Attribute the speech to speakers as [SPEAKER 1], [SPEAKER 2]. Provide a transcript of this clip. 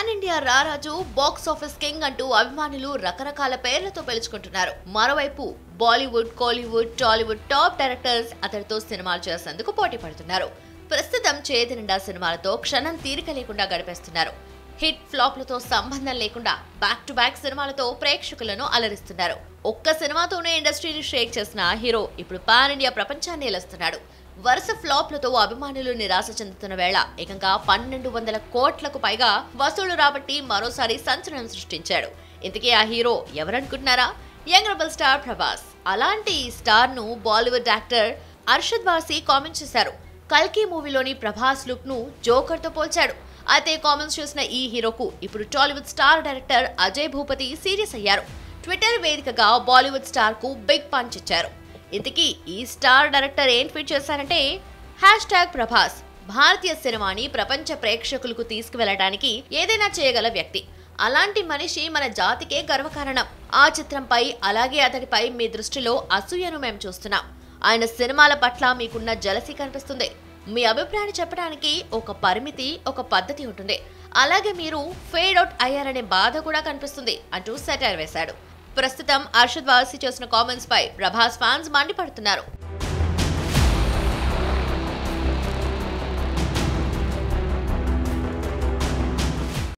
[SPEAKER 1] Pan India రారాజు, box office king అంటూ అభిమానులు రకరకాల పేర్లతో పిలుచుకుంటున్నారు. మరోవైపు బాలీవుడ్, కోలీవుడ్, టాలీవుడ్ టాప్ డైరెక్టర్స్ అతడితో సినిమాలు చేసేందుకు పోటీ పడుతున్నారు. ప్రస్తుతం చేతి నిండా సినిమాలతో క్షణం తీరిక లేకుండా గడిపేస్తున్నారు. హిట్ ఫ్లాప్లతో సంబంధం లేకుండా బ్యాక్ టు బ్యాక్ సినిమాలతో ప్రేక్షకులను అలరిస్తున్నారు. ఒక్క సినిమాతోనే ఇండస్ట్రీని షేక్ చేసిన హీరో ఇప్పుడు పాన్ ఇండియా ప్రపంచాన్ని ఏలుస్తున్నాడు. వరుస ఫ్లాప్లతో అభిమానులు నిరాశ చెందుతున్న వేళ ఏకంగా 1200 కోట్లకు పైగా వసూలు రాబట్టి మరోసారి సంచలనం సృష్టించాడు. ఇంతకీ ఆ హీరో ఎవరనుకుంటున్నారా? Young rebel star Prabhas. అలాంటి ఈ స్టార్ ను Bollywood actor Arshad Warsi comment చేశారు. కల్కి మూవీలోని ప్రభాస్ లుక్ ను జోకర్ తో పోల్చాడు. అయితే కామెంట్స్ చేసిన ఈ హీరోకు ఇప్పుడు Tollywood star director Ajay Bhupathi serious అయ్యారు. ట్విట్టర్ వేదికగా బాలీవుడ్ స్టార్ కు బిగ్ పంచ్ ఇచ్చారు. ఇంతకీ ఈ స్టార్ డైరెక్టర్ ఏం ట్వీట్ చేశారంటే, #ప్రభాస్ భారతీయ సినిమాని ప్రపంచ ప్రేక్షకులకు తీసుకువెళ్లడానికి ఏదైనా చేయగల వ్యక్తి. అలాంటి మనిషి మన జాతికే గర్వకారణం. ఆ చిత్రంపై అలాగే అతడిపై మీ దృష్టిలో అసూయను మేము చూస్తున్నాం. ఆయన సినిమాల పట్ల మీకున్న జలసీ కనిపిస్తుంది. మీ అభిప్రాయాన్ని చెప్పడానికి ఒక పరిమితి, ఒక పద్ధతి ఉంటుంది. అలాగే మీరు ఫేడ్ అవుట్ అయ్యారనే బాధ కూడా కనిపిస్తుంది అంటూ సెటైర్ వేశాడు. ప్రస్తుతం అర్షద్ వార్సీ చేసిన కామెంట్స్ పై ప్రభాస్ ఫ్యాన్స్ మండిపడుతున్నారు.